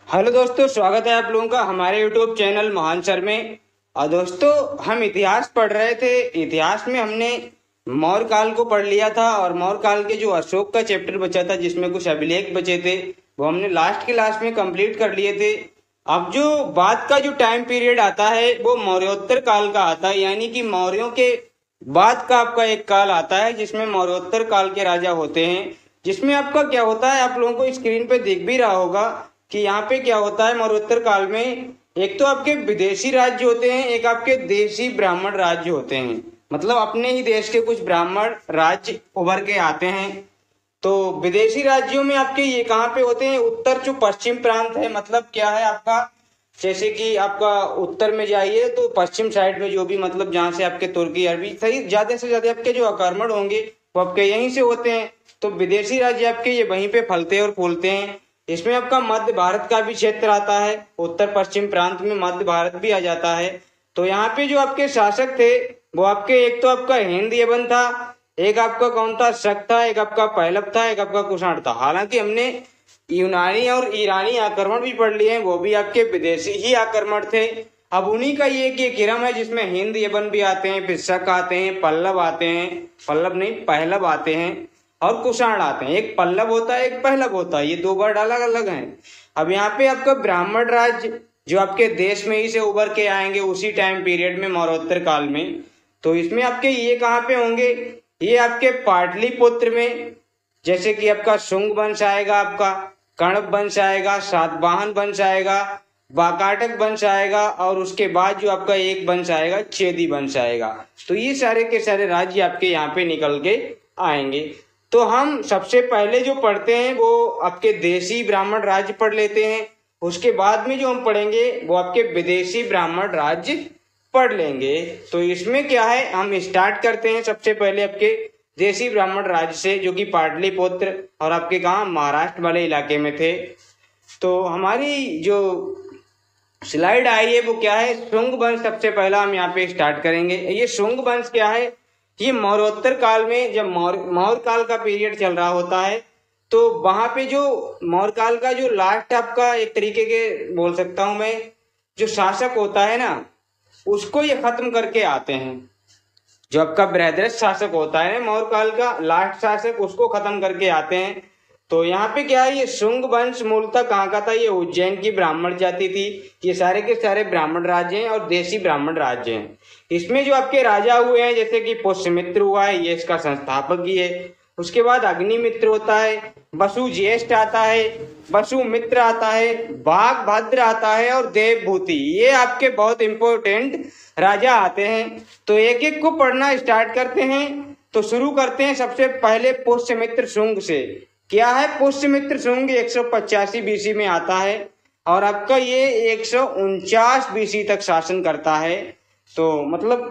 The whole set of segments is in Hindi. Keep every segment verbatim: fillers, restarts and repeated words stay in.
हेलो दोस्तों, स्वागत है आप लोगों का हमारे यूट्यूब चैनल महान सर में। और दोस्तों, हम इतिहास पढ़ रहे थे। इतिहास में हमने मौर्य काल को पढ़ लिया था और मौर्य काल के जो अशोक का चैप्टर बचा था जिसमें कुछ अभिलेख बचे थे वो हमने लास्ट के लास्ट में कंप्लीट कर लिए थे। अब जो बाद का जो टाइम पीरियड आता है वो मौर्योत्तर काल का आता है, यानी कि मौर्यों के बाद का आपका एक काल आता है जिसमें मौर्योत्तर काल के राजा होते हैं। जिसमें आपका क्या होता है, आप लोगों को स्क्रीन पे दिख भी रहा होगा कि यहाँ पे क्या होता है। मौर्योत्तर काल में एक तो आपके विदेशी राज्य होते हैं, एक आपके देशी ब्राह्मण राज्य होते हैं। मतलब अपने ही देश के कुछ ब्राह्मण राज्य उभर के आते हैं। तो विदेशी राज्यों में आपके ये कहाँ पे होते हैं, उत्तर जो पश्चिम प्रांत है। मतलब क्या है आपका, जैसे कि आपका उत्तर में जाइए तो पश्चिम साइड में जो भी मतलब जहाँ से आपके तुर्की अरबी सही ज्यादा से ज्यादा आपके जो आक्रमण होंगे वो आपके यहीं से होते हैं। तो विदेशी राज्य आपके ये वहीं पे फलते और फूलते हैं। इसमें आपका मध्य भारत का भी क्षेत्र आता है, उत्तर पश्चिम प्रांत में मध्य भारत भी आ जाता है। तो यहाँ पे जो आपके शासक थे वो आपके एक तो आपका हिंद यवन था, एक आपका कौन था, शक था, एक आपका पहलव था, एक आपका कुषाण था। हालांकि हमने यूनानी और ईरानी आक्रमण भी पढ़ लिए हैं, वो भी आपके विदेशी ही आक्रमण थे। अब उन्हीं का ये एक क्रम है जिसमें हिंद यवन भी आते हैं, फिर शक आते हैं, पल्लव आते हैं, पल्लव नहीं पहलव आते हैं और कुषाण आते हैं। एक पल्लव होता है, एक पहलव होता है, ये दो वर्ड अलग अलग हैं। अब यहाँ पे आपका ब्राह्मण राज्य जो आपके देश में ही से उभर के आएंगे उसी टाइम पीरियड में मौर्योत्तर काल में। तो इसमें आपके ये कहाँ पे होंगे, ये आपके पाटलिपुत्र में, जैसे कि आपका शुंग वंश आएगा, आपका कण्व वंश आएगा, सातवाहन वंश आएगा, वाकाटक वंश आएगा और उसके बाद जो आपका एक वंश आएगा चेदी वंश आएगा। तो ये सारे के सारे राज्य आपके यहाँ पे निकल के आएंगे। तो हम सबसे पहले जो पढ़ते हैं वो आपके देशी ब्राह्मण राज्य पढ़ लेते हैं, उसके बाद में जो हम पढ़ेंगे वो आपके विदेशी ब्राह्मण राज्य पढ़ लेंगे। तो इसमें क्या है, हम स्टार्ट करते हैं सबसे पहले आपके देशी ब्राह्मण राज्य से, जो कि पाटलिपुत्र और आपके गांव महाराष्ट्र वाले इलाके में थे। तो हमारी जो स्लाइड आई है वो क्या है, शुंग वंश सबसे पहला हम यहाँ पे स्टार्ट करेंगे। ये शुंग वंश क्या है, ये मौर्योत्तर काल में जब मौर्य मौर्य काल का पीरियड चल रहा होता है तो वहां पे जो मौर्य काल का जो लास्ट आपका एक तरीके के बोल सकता हूं मैं, जो शासक होता है ना उसको ये खत्म करके आते हैं। जो आपका बृहद्रथ शासक होता है ना मौर्य काल का लास्ट शासक, उसको खत्म करके आते हैं। तो यहाँ पे क्या है, ये शुंग वंश मूलतः कहाँ का था, ये उज्जैन की ब्राह्मण जाति थी। ये सारे के सारे ब्राह्मण राज्य हैं और देशी ब्राह्मण राज्य हैं। इसमें जो आपके राजा हुए हैं जैसे कि पुष्यमित्र हुआ है, ये इसका संस्थापक ही है। उसके बाद अग्निमित्र होता है, वसु ज्येष्ठ आता है, वसु मित्र आता है, बाघ भद्र आता है और देवभूति, ये आपके बहुत इंपॉर्टेंट राजा आते हैं। तो एक एक को पढ़ना स्टार्ट करते हैं। तो शुरू करते हैं सबसे पहले पुष्यमित्र शुंग से। क्या है, पुष्यमित्र शुंग एक सौ पचासी बीसी में आता है और आपका ये एक सौ उनचास बीसी तक शासन करता है। तो मतलब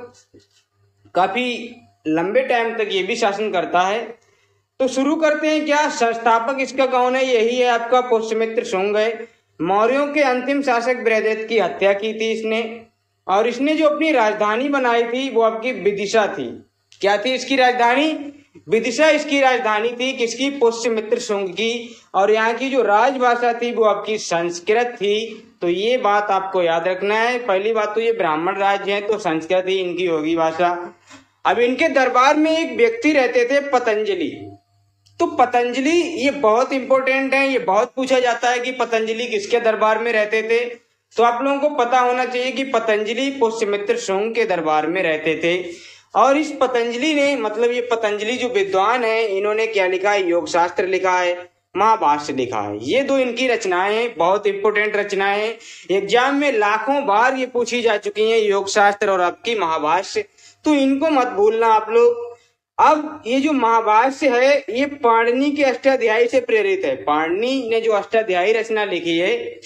काफी लंबे टाइम तक ये भी शासन करता है। तो शुरू करते हैं, क्या संस्थापक इसका कौन है, यही है आपका पुष्यमित्र शुंग है। मौर्यों के अंतिम शासक बृहद्रथ की हत्या की थी इसने, और इसने जो अपनी राजधानी बनाई थी वो आपकी विदिशा थी। क्या थी इसकी राजधानी, विदिशा इसकी राजधानी थी, किसकी, पुष्यमित्र शुंग की। और यहाँ की जो राजभाषा थी वो आपकी संस्कृत थी। तो ये बात आपको याद रखना है। पहली बात तो ये ब्राह्मण राज्य है तो संस्कृत ही इनकी होगी भाषा। अब इनके दरबार में एक व्यक्ति रहते थे पतंजलि। तो पतंजलि ये बहुत इंपॉर्टेंट है, ये बहुत पूछा जाता है कि पतंजलि किसके दरबार में रहते थे। तो आप लोगों को पता होना चाहिए कि पतंजलि पुष्यमित्र शुंग के दरबार में रहते थे। और इस पतंजलि ने, मतलब ये पतंजलि जो विद्वान है, इन्होंने क्या लिखा है, योग शास्त्र लिखा है, महाभाष्य लिखा है। ये दो इनकी रचनाएं हैं, बहुत इंपोर्टेंट रचनाएं हैं। एग्जाम में लाखों बार ये पूछी जा चुकी हैं, योग शास्त्र और आपकी महाभाष्य। तो इनको मत भूलना आप लोग। अब ये जो महाभाष्य है ये पाणिनि के अष्टाध्यायी से प्रेरित है। पाणिनि ने जो अष्टाध्यायी रचना लिखी है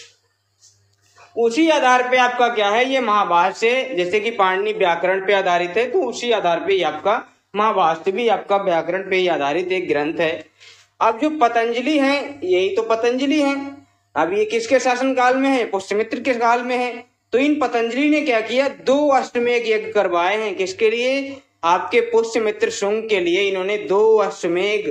उसी आधार पे आपका क्या है, ये महाभाष्य, जैसे कि पाणिनि व्याकरण पे आधारित है तो उसी आधार पे ही आपका महाभाष्य भी आपका व्याकरण पे ही आधारित एक ग्रंथ है। अब जो पतंजलि है यही तो पतंजलि है। अब ये किसके शासन काल में है, पुष्यमित्र के काल में है। तो इन पतंजलि ने क्या किया, दो अश्वमेध यज्ञ करवाए हैं। किसके लिए, आपके पुष्यमित्र शुंग के लिए इन्होंने दो अश्वमेध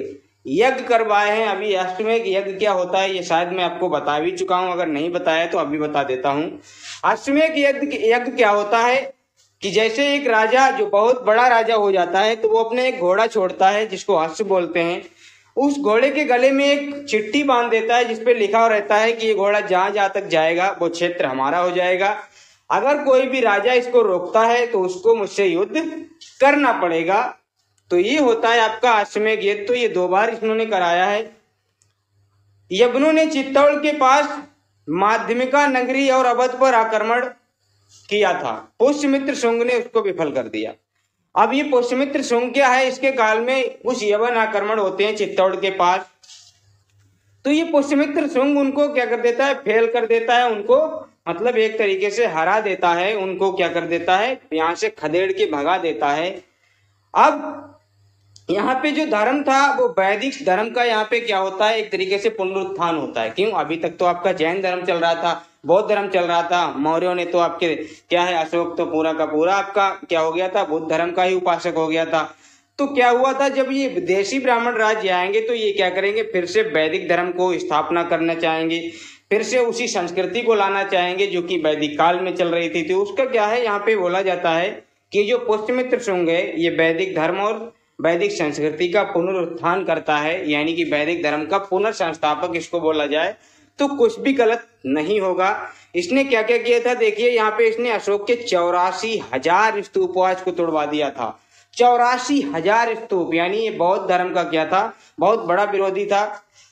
यज्ञ करवाए हैं। अभी अश्वमेध यज्ञ क्या होता है ये शायद मैं आपको बता भी चुका हूं, अगर नहीं बताया तो अभी बता देता हूं। अश्वमेध यज्ञ यज्ञ क्या होता है कि जैसे एक राजा जो बहुत बड़ा राजा हो जाता है तो वो अपने एक घोड़ा छोड़ता है जिसको अश्व बोलते हैं। उस घोड़े के गले में एक चिट्ठी बांध देता है जिसपे लिखा रहता है कि ये घोड़ा जहां जहां तक जाएगा वो क्षेत्र हमारा हो जाएगा। अगर कोई भी राजा इसको रोकता है तो उसको मुझसे युद्ध करना पड़ेगा। तो ये होता है आपका अश्वमेध यज्ञ। तो ये दो बार इन्होंने कराया है। यवनों ने चित्तौड़ के पास माध्यमिका नगरी और अवध पर आक्रमण किया था। पुष्यमित्र शुंग ने उसको विफल कर दिया। अब ये पुष्यमित्र शुंग क्या है, इसके काल में कुछ यवन आक्रमण होते हैं चित्तौड़ के पास। तो ये पुष्यमित्र शुंग उनको क्या कर देता है, फेल कर देता है, उनको मतलब एक तरीके से हरा देता है, उनको क्या कर देता है, यहां से खदेड़ के भगा देता है। अब यहाँ पे जो धर्म था वो वैदिक धर्म का यहाँ पे क्या होता है, एक तरीके से पुनरुत्थान होता है। क्यों, अभी तक तो आपका जैन धर्म चल रहा था, बौद्ध धर्म चल रहा था, मौर्यों ने तो आपके क्या है, अशोक तो पूरा का पूरा आपका क्या हो गया था, बुद्ध धर्म का ही उपासक हो गया था। तो क्या हुआ था, जब ये विदेशी ब्राह्मण राज्य आएंगे तो ये क्या करेंगे, फिर से वैदिक धर्म को स्थापना करना चाहेंगे, फिर से उसी संस्कृति को लाना चाहेंगे जो कि वैदिक काल में चल रही थी। तो उसका क्या है, यहाँ पे बोला जाता है कि जो पुष्यमित्र शुंग है ये वैदिक धर्म और वैदिक संस्कृति का पुनरुत्थान करता है, यानी कि वैदिक धर्म का पुनर्संस्थापक इसको बोला जाए तो कुछ भी गलत नहीं होगा। इसने क्या क्या किया था, देखिए यहाँ पे इसने अशोक के चौरासी हजार स्तूपों को तोड़वा दिया था। चौरासी हजार स्तूप, यानी ये बौद्ध धर्म का क्या था, बहुत बड़ा विरोधी था।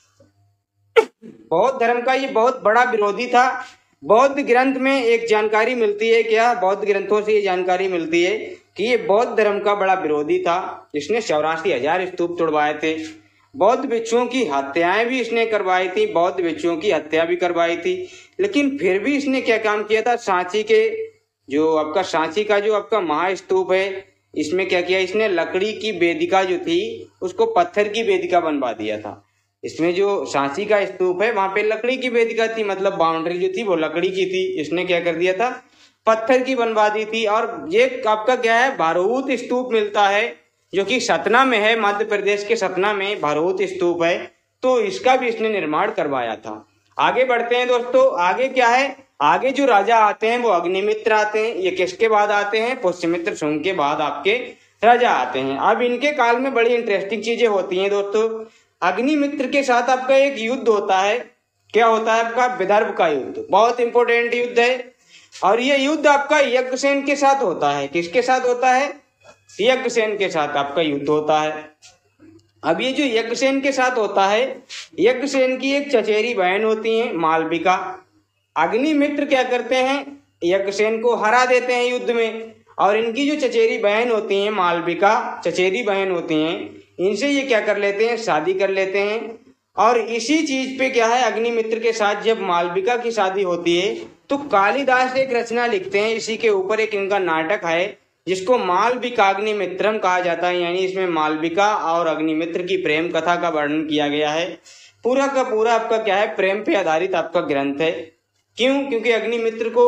बौद्ध धर्म का ये बहुत बड़ा विरोधी था। बौद्ध ग्रंथ में एक जानकारी मिलती है, क्या बौद्ध ग्रंथों से ये जानकारी मिलती है कि ये बौद्ध धर्म का बड़ा विरोधी था। इसने चौरासी हजार स्तूप तोड़वाए थे। बौद्ध भिक्षुओं की हत्याएं भी इसने करवाई थी, बौद्ध भिक्षुओं की हत्या भी करवाई थी। लेकिन फिर भी इसने क्या काम किया था, सांची के जो आपका सांची का जो आपका महास्तूप है इसमें क्या किया, इसने लकड़ी की वेदिका जो थी उसको पत्थर की वेदिका बनवा दिया था। इसमें जो सांची का स्तूप है वहां पे लकड़ी की वेदिका थी, मतलब बाउंड्री जो थी वो लकड़ी की थी, इसने क्या कर दिया था, पत्थर की बनवा दी थी। और ये आपका क्या है, भारहूत स्तूप मिलता है जो कि सतना में है, मध्य प्रदेश के सतना में भारहूत स्तूप है। तो इसका भी इसने निर्माण करवाया था। आगे बढ़ते हैं दोस्तों, आगे क्या है, आगे जो राजा आते हैं वो अग्निमित्र आते हैं। ये किसके बाद आते हैं, पुष्यमित्र शुंग के बाद आपके राजा आते हैं। अब इनके काल में बड़ी इंटरेस्टिंग चीजें होती हैं दोस्तों। अग्निमित्र के साथ आपका एक युद्ध होता है, क्या होता है आपका, विदर्भ का युद्ध, बहुत इंपॉर्टेंट युद्ध है। और ये युद्ध आपका यज्ञसेन के साथ होता है। किसके साथ होता है, यज्ञसेन के साथ आपका युद्ध होता है। अब ये जो यज्ञसेन के साथ होता है, यज्ञसेन की एक चचेरी बहन होती है मालविका। अग्निमित्र क्या करते हैं, यज्ञसेन को हरा देते हैं युद्ध में। और इनकी जो चचेरी बहन होती हैं मालविका, चचेरी बहन होती हैं, इनसे ये क्या कर लेते हैं, शादी कर लेते हैं। और इसी चीज पे क्या है, अग्निमित्र के साथ जब मालविका की शादी होती है तो कालिदास एक रचना लिखते हैं, इसी के ऊपर एक इनका नाटक है जिसको मालविकाग्निमित्रम कहा जाता है। यानी इसमें मालविका और अग्निमित्र की प्रेम कथा का वर्णन किया गया है। पूरा का पूरा आपका क्या है, प्रेम पे आधारित आपका ग्रंथ है। क्यों, क्योंकि अग्निमित्र को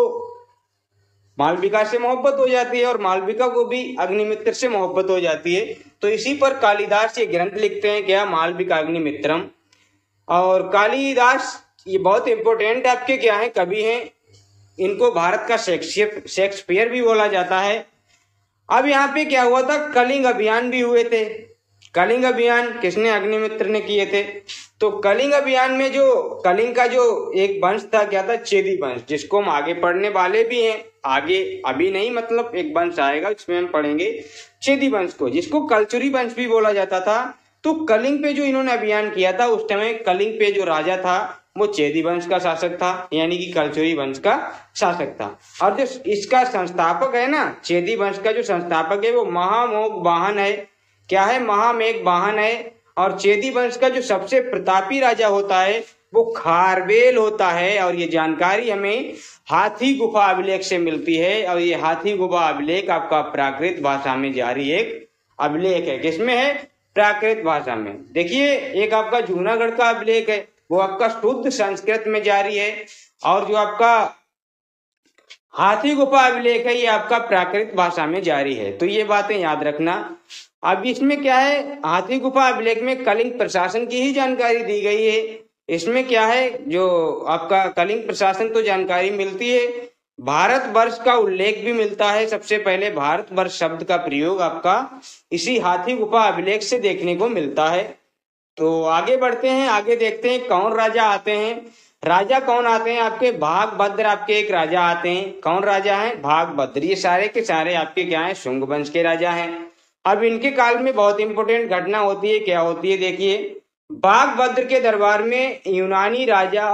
मालविका से मोहब्बत हो जाती है और मालविका को भी अग्निमित्र से मोहब्बत हो जाती है। तो इसी पर कालिदास ये ग्रंथ लिखते हैं, क्या, मालविकाग्निमित्रम। और कालिदास ये बहुत इंपॉर्टेंट आपके क्या है, कवि हैं। इनको भारत का शेक्सपियर शेक्सपियर भी बोला जाता है। अब यहाँ पे क्या हुआ था, कलिंग अभियान भी हुए थे। कलिंग अभियान किसने, अग्निमित्र ने किए थे। तो कलिंग अभियान में जो कलिंग का जो एक वंश था, क्या था, चेदी वंश, जिसको हम आगे पढ़ने वाले भी हैं। आगे अभी नहीं, मतलब एक वंश आएगा जिसमें हम पढ़ेंगे चेदी वंश को, जिसको कलचुरी वंश भी बोला जाता था। तो कलिंग पे जो इन्होंने अभियान किया था उस समय कलिंग पे जो राजा था वो चेदी वंश का शासक था, यानी कि कलचुरी वंश का शासक था। और जो इसका संस्थापक है ना, चेदी वंश का जो संस्थापक है वो महामोग वाहन है। क्या है, महामेघ वाहन है। और चेदी वंश का जो सबसे प्रतापी राजा होता है वो खारवेल होता है। और ये जानकारी हमें हाथी गुफा अभिलेख से मिलती है। और ये हाथी गुफा अभिलेख आपका प्राकृत भाषा में जारी एक अभिलेख है। किसमें है, प्राकृत भाषा में। देखिए एक आपका जूनागढ़ का अभिलेख है, वो आपका शुद्ध संस्कृत में जारी है। और जो आपका हाथी गुफा अभिलेख है ये आपका प्राकृत भाषा में जारी है। तो ये बातें याद रखना। अब इसमें क्या है, हाथी गुफा अभिलेख में कलिंग प्रशासन की ही जानकारी दी गई है। इसमें क्या है, जो आपका कलिंग प्रशासन तो जानकारी मिलती है, भारत वर्ष का उल्लेख भी मिलता है। सबसे पहले भारत वर्ष शब्द का प्रयोग आपका इसी हाथी गुफा अभिलेख से देखने को मिलता है। तो आगे बढ़ते हैं, आगे देखते हैं कौन राजा आते हैं। राजा कौन आते हैं आपके, भागभद्र आपके एक राजा आते हैं। कौन राजा हैं, भागभद्र। ये सारे के सारे आपके क्या हैं, शुंग वंश के राजा हैं। अब इनके काल में बहुत इंपॉर्टेंट घटना होती है, क्या होती है देखिए। भागभद्र के दरबार में यूनानी राजा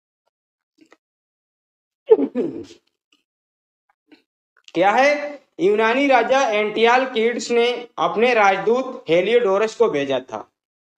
क्या है, यूनानी राजा एंटियालकिड्स ने अपने राजदूत हेलियोडोरस को भेजा था।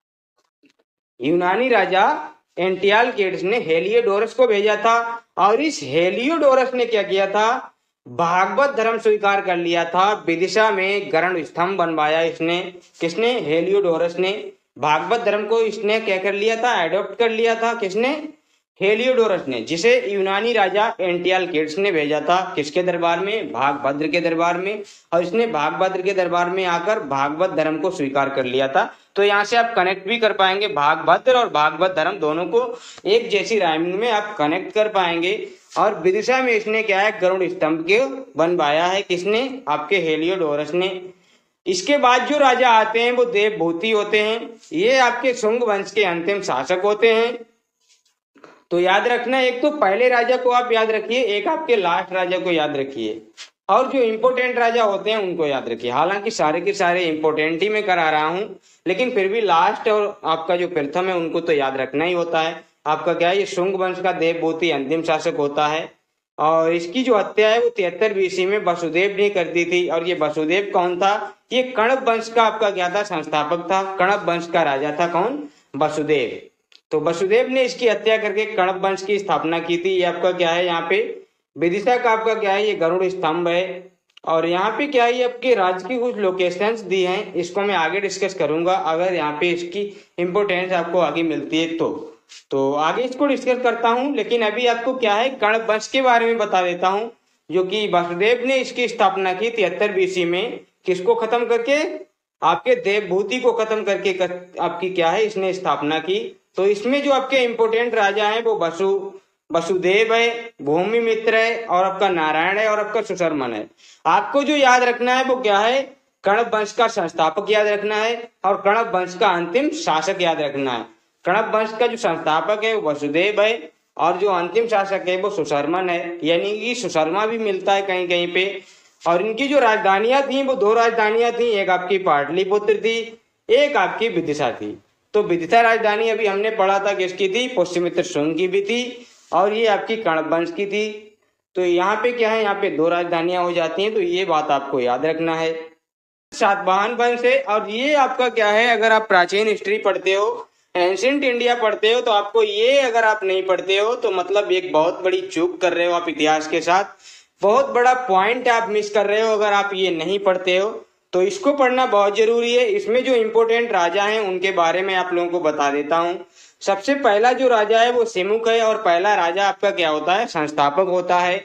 यूनानी राजा एंटियालकिड्स ने हेलियोडोरस को भेजा था और इस हेलियोडोरस ने क्या किया था, भागवत धर्म स्वीकार कर लिया था। विदिशा में गरुड़ स्तंभ बनवाया इसने। किसने, हेलियोडोरस ने। भागवत धर्म को इसने क्या कर लिया था, एडॉप्ट कर लिया था। किसने, हेलियोडोरस ने, जिसे यूनानी राजा एंटियालकिड्स ने भेजा था। किसके दरबार में, भागभद्र के दरबार में। और इसने भागभद्र के दरबार में आकर भागवत धर्म को स्वीकार कर लिया था। तो यहाँ से आप कनेक्ट भी कर पाएंगे, भागभद्र और भागवत धर्म दोनों को एक जैसी राइमिंग में आप कनेक्ट कर पाएंगे। और विदिशा में इसने क्या है, गरुड़ स्तंभ के बनवाया है। किसने, आपके हेलियोडोरस ने। इसके बाद जो राजा आते हैं वो देवभूति होते हैं। ये आपके शुंग वंश के अंतिम शासक होते हैं। तो याद रखना, एक तो पहले राजा को आप याद रखिए, एक आपके लास्ट राजा को याद रखिए, और जो इम्पोर्टेंट राजा होते हैं उनको याद रखिए। हालांकि सारे के सारे इम्पोर्टेंट ही मैं करा रहा हूं, लेकिन फिर भी लास्ट और आपका जो प्रथम है उनको तो याद रखना ही होता है। आपका क्या है, ये शुंग वंश का देवभूति अंतिम शासक होता है। और इसकी जो हत्या है वो तिहत्तर बीसी में वसुदेव ने कर दी थी। और ये वसुदेव कौन था, ये कण्व वंश का आपका क्या था, संस्थापक था। कण्व वंश का राजा था कौन, वसुदेव। तो वसुदेव ने इसकी हत्या करके कण्व वंश की स्थापना की थी। ये आपका क्या है, यहाँ पे विदिशा का आपका क्या है, ये गरुड़ स्तंभ है। और यहाँ पे क्या है, आपके राज्य की कुछ लोकेशंस दी हैं, इसको मैं आगे डिस्कस करूंगा अगर यहाँ पे इसकी इंपोर्टेंस आपको आगे मिलती है तो तो आगे इसको डिस्कस करता हूँ। लेकिन अभी आपको क्या है, कण्व वंश के बारे में बता देता हूँ, जो कि वसुदेव ने इसकी स्थापना की तिहत्तर बीसी में। किसको खत्म करके, आपके देवभूति को खत्म करके कर, आपकी क्या है, इसने स्थापना की। तो इसमें जो आपके इंपोर्टेंट राजा हैं वो वसु वसुदेव है, भूमि मित्र है, और आपका नारायण है, और आपका सुशर्मन है। आपको जो याद रखना है वो क्या है, कण्व वंश का संस्थापक याद रखना है और कण्व वंश का अंतिम शासक याद रखना है। कण्व वंश का जो संस्थापक है वो वसुदेव है और जो अंतिम शासक है वो सुशर्मन है, यानी कि सुशर्मा भी मिलता है कहीं कहीं पे। और इनकी जो राजधानियां थी वो दो राजधानियां थी, एक आपकी पाटलिपुत्र थी, एक आपकी विदिशा थी। तो विदिशा राजधानी अभी हमने पढ़ा था किसकी थी, पुष्यमित्र शुंग की भी थी, और ये आपकी कण्व वंश की थी। तो यहाँ पे क्या है, यहाँ पे दो राजधानियां हो जाती हैं, तो ये बात आपको याद रखना है। सातवाहन वंश है, और ये आपका क्या है, अगर आप प्राचीन हिस्ट्री पढ़ते हो, एंशिएंट इंडिया पढ़ते हो, तो आपको ये अगर आप नहीं पढ़ते हो तो मतलब एक बहुत बड़ी चूक कर रहे हो आप इतिहास के साथ। बहुत बड़ा पॉइंट आप मिस कर रहे हो अगर आप ये नहीं पढ़ते हो। तो इसको पढ़ना बहुत जरूरी है। इसमें जो इम्पोर्टेंट राजा हैं उनके बारे में आप लोगों को बता देता हूँ। सबसे पहला जो राजा है वो सिमुक है, और पहला राजा आपका क्या होता है, संस्थापक होता है।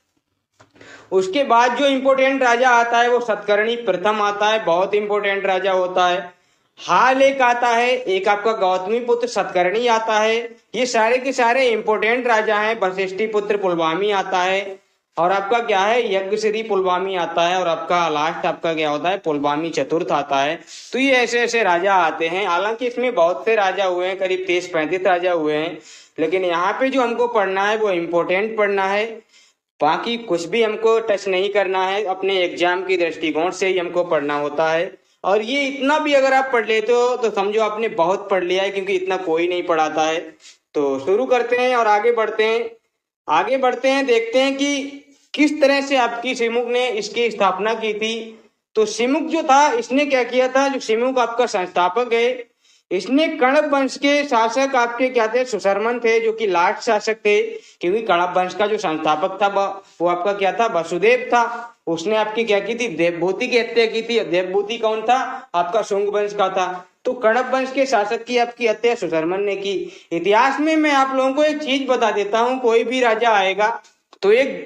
उसके बाद जो इम्पोर्टेंट राजा आता है वो सतकर्णी प्रथम आता है, बहुत इंपॉर्टेंट राजा होता है। हाल एक आता है, एक आपका गौतमी पुत्र सतकर्णी आता है। ये सारे के सारे इंपॉर्टेंट राजा हैं। वशिष्ठी पुत्र पुलवामी आता है, और आपका क्या है, यज्ञश्री पुलवामी आता है, और आपका लास्ट आपका क्या होता है, पुलवामी चतुर्थ आता है। तो ये ऐसे ऐसे राजा आते हैं। हालांकि इसमें बहुत से राजा हुए हैं, करीब तीस पैंतीस राजा हुए हैं, लेकिन यहाँ पे जो हमको पढ़ना है वो इम्पोर्टेंट पढ़ना है। बाकी कुछ भी हमको टच नहीं करना है, अपने एग्जाम की दृष्टिकोण से ही हमको पढ़ना होता है। और ये इतना भी अगर आप पढ़ लेते हो तो समझो आपने बहुत पढ़ लिया है, क्योंकि इतना कोई नहीं पढ़ाता है। तो शुरू करते हैं और आगे बढ़ते हैं आगे बढ़ते हैं देखते हैं कि किस तरह से आपकी सिमुक ने इसकी स्थापना की थी। तो सिमुक जो था, इसने क्या किया था, जो सिमुक आपका संस्थापक है, इसने कण्व वंश के शासक आपके क्या थे, सुशर्मन थे, जो कि लास्ट शासक थे, क्योंकि कण्व वंश का जो संस्थापक था वो आपका क्या था, वसुदेव था। उसने आपकी क्या की थी, देवभूति की हत्या की थी। देवभूति कौन था, आपका शुंग वंश का था। तो कण्व वंश के शासक की आपकी हत्या सुशर्मन ने की। इतिहास में मैं आप लोगों को एक चीज बता देता हूँ, कोई भी राजा आएगा तो एक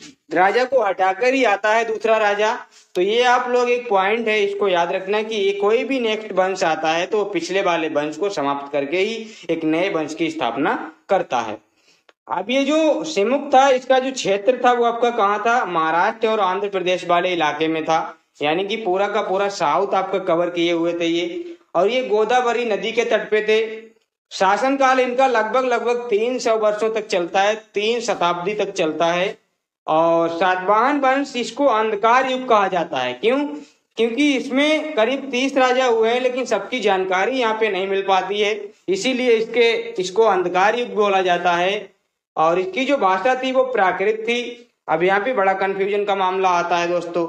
राजा को हटाकर ही आता है दूसरा राजा। तो ये आप लोग एक पॉइंट है, इसको याद रखना कि ये कोई भी नेक्स्ट वंश आता है तो पिछले वाले वंश को समाप्त करके ही एक नए वंश की स्थापना करता है। अब ये जो सिमुक था, इसका जो क्षेत्र था वो आपका कहाँ था, महाराष्ट्र और आंध्र प्रदेश वाले इलाके में था। यानी कि पूरा का पूरा साउथ आपका कवर किए हुए थे ये। और ये गोदावरी नदी के तट पे थे। शासनकाल इनका लगभग लगभग तीन सौ वर्षों तक चलता है, तीन शताब्दी तक चलता है। और सातवाहन वंश इसको अंधकार युग कहा जाता है। क्यों? क्योंकि इसमें करीब तीस राजा हुए हैं, लेकिन सबकी जानकारी यहाँ पे नहीं मिल पाती है, इसीलिए इसके इसको अंधकार युग बोला जाता है। और इसकी जो भाषा थी वो प्राकृत थी। अब यहाँ पे बड़ा कंफ्यूजन का मामला आता है दोस्तों।